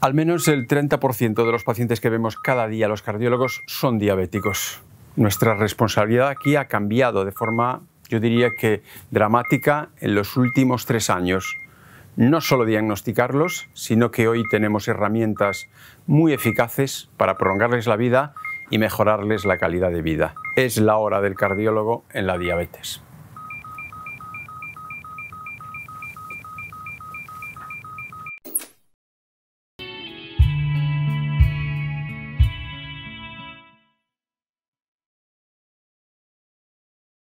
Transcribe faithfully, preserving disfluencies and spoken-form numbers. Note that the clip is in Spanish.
Al menos el treinta por ciento de los pacientes que vemos cada día los cardiólogos son diabéticos. Nuestra responsabilidad aquí ha cambiado de forma, yo diría que dramática, en los últimos tres años. No solo diagnosticarlos, sino que hoy tenemos herramientas muy eficaces para prolongarles la vida y mejorarles la calidad de vida. Es la hora del cardiólogo en la diabetes.